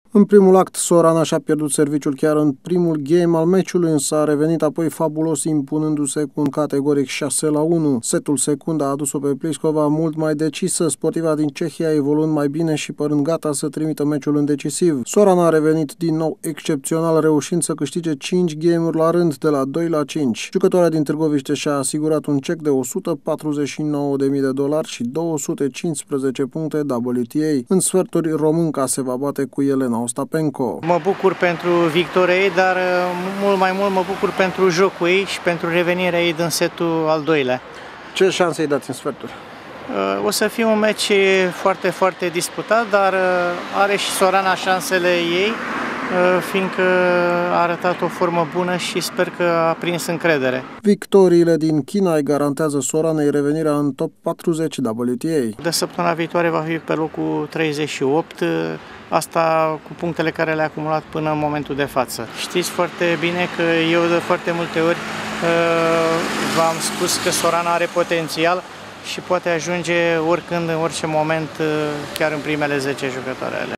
În primul act, Sorana și-a pierdut serviciul chiar în primul game al meciului, însă a revenit apoi fabulos, impunându-se cu un categoric 6-1. Setul secund a adus-o pe Pliskova mult mai decisă, sportiva din Cehia evoluând mai bine și părând gata să trimită meciul în decisiv. Sorana a revenit din nou excepțional, reușind să câștige 5 game-uri la rând, de la 2-5. Jucătoarea din Târgoviște și-a asigurat un cec de $149.000 și 215 puncte WTA. În sferturi, românca se va bate cu Elena Ostapenko. Mă bucur pentru victoria ei, dar mult mai mult mă bucur pentru jocul ei și pentru revenirea ei din setul al doilea. Ce șanse îi dați în sferturi? O să fie un meci foarte, foarte disputat, dar are și Sorana șansele ei, fiindcă a arătat o formă bună și sper că a prins încredere. Victoriile din China îi garantează Soranei revenirea în top 40 WTA. De săptămâna viitoare va fi pe locul 38, asta cu punctele care le-a acumulat până în momentul de față. Știți foarte bine că eu de foarte multe ori v-am spus că Sorana are potențial și poate ajunge oricând, în orice moment, chiar în primele 10 jucătoare ale.